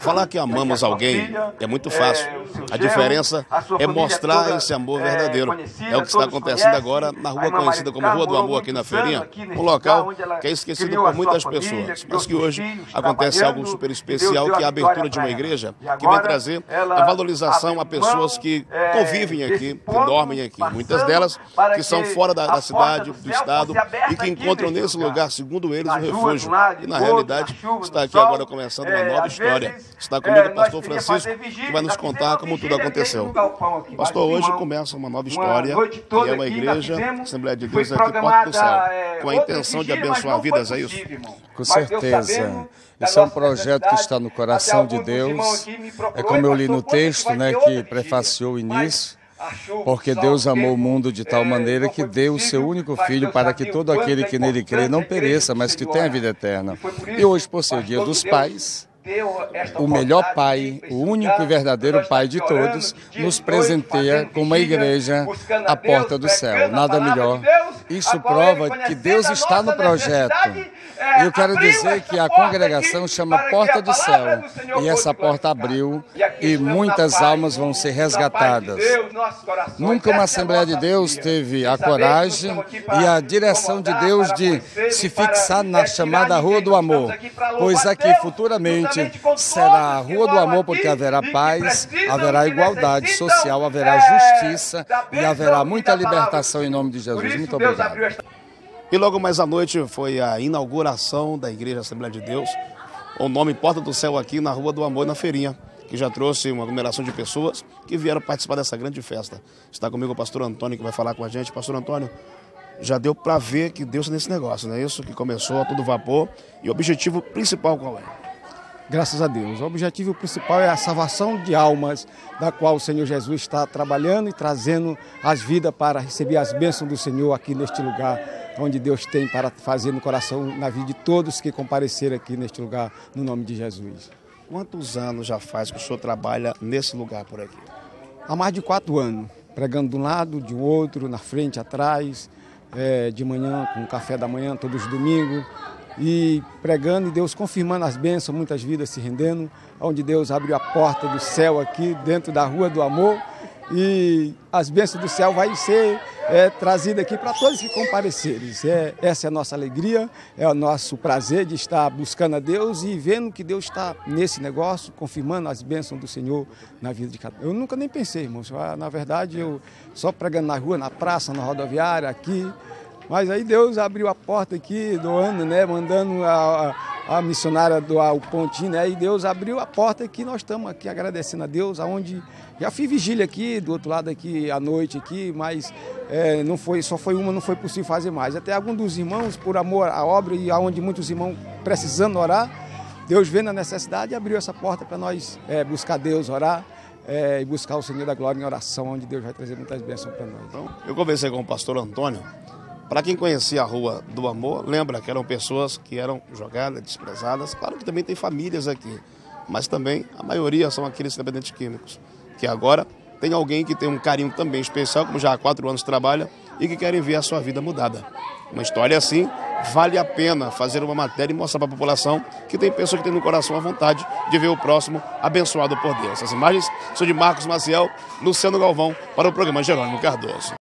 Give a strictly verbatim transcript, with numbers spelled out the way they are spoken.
Falar que amamos alguém é muito fácil. A diferença é mostrar esse amor verdadeiro. É o que está acontecendo agora na rua conhecida como Rua do Amor, aqui na Feirinha, um local que é esquecido por muitas pessoas, mas que hoje acontece algo super especial, que é a abertura de uma igreja que vem trazer a valorização a pessoas que convivem aqui, que dormem aqui. Muitas delas que são fora da, da cidade, do estado, e que encontram nesse lugar, segundo eles, um refúgio. E na realidade está aqui agora começando uma nova história. Está comigo o pastor Francisco, que vai nos contar como tudo aconteceu. Pastor, hoje começa uma nova história, e é uma igreja, Assembleia de Deus aqui, Porta do Céu, com a intenção de abençoar vidas, é isso? Com certeza. Esse é um projeto que está no coração de Deus. É como eu li no texto, né, que prefaciou o início. Porque Deus amou o mundo de tal maneira que deu o seu único Filho para que todo aquele que nele crê não pereça, mas que tenha vida eterna. E hoje, por ser o Dia dos Pais, o melhor Pai, o único e verdadeiro Pai de todos, nos presenteia com uma igreja à porta do céu. Nada melhor. Isso prova que Deus está no projeto. E eu quero dizer que a congregação chama Porta do Céu. E essa porta abriu e muitas almas vão ser resgatadas. Nunca uma Assembleia de Deus teve a coragem e a direção de Deus de se fixar na chamada Rua do Amor. Pois aqui futuramente será a Rua do Amor, porque haverá paz, haverá igualdade social, haverá justiça e haverá muita libertação em nome de Jesus. Muito obrigado. E logo mais à noite foi a inauguração da Igreja Assembleia de Deus, o nome Porta do Céu, aqui na Rua do Amor, na Feirinha, que já trouxe uma aglomeração de pessoas que vieram participar dessa grande festa. Está comigo o pastor Antônio, que vai falar com a gente. Pastor Antônio, já deu para ver que Deus está nesse negócio, não é isso? Que começou a todo vapor. E o objetivo principal qual é? Graças a Deus. O objetivo principal é a salvação de almas, da qual o Senhor Jesus está trabalhando e trazendo as vidas para receber as bênçãos do Senhor aqui neste lugar, onde Deus tem para fazer no coração, na vida de todos que compareceram aqui neste lugar, no nome de Jesus. Quantos anos já faz que o senhor trabalha nesse lugar por aqui? Há mais de quatro anos, pregando de um lado, de um outro, na frente, atrás, é, de manhã, com o café da manhã, todos os domingos, e pregando e Deus confirmando as bênçãos, muitas vidas se rendendo, onde Deus abriu a porta do céu aqui dentro da Rua do Amor, e as bênçãos do céu vai ser é, trazida aqui para todos que comparecerem. É, essa é a nossa alegria, é o nosso prazer de estar buscando a Deus e vendo que Deus está nesse negócio, confirmando as bênçãos do Senhor na vida de cada um. Eu nunca nem pensei, irmãos, na verdade eu só pregando na rua, na praça, na rodoviária, aqui. Mas aí Deus abriu a porta aqui, doando, né, mandando a, a, a missionária doar o pontinho, né, e Deus abriu a porta aqui, nós estamos aqui agradecendo a Deus, aonde já fiz vigília aqui, do outro lado aqui, à noite aqui, mas é, não foi, só foi uma, não foi possível fazer mais. Até alguns dos irmãos, por amor à obra e aonde muitos irmãos precisando orar, Deus vendo a necessidade e abriu essa porta para nós é, buscar Deus, orar. É, e buscar o Senhor da Glória em oração, onde Deus vai trazer muitas bênçãos para nós. Então, eu conversei com o pastor Antônio. Para quem conhecia a Rua do Amor, lembra que eram pessoas que eram jogadas, desprezadas. Claro que também tem famílias aqui, mas também a maioria são aqueles dependentes químicos, que agora tem alguém que tem um carinho também especial, como já há quatro anos trabalha, e que querem ver a sua vida mudada. Uma história assim, vale a pena fazer uma matéria e mostrar para a população que tem pessoas que têm no coração a vontade de ver o próximo abençoado por Deus. Essas imagens são de Marcos Maciel, Luciano Galvão, para o programa Jerônimo Cardoso.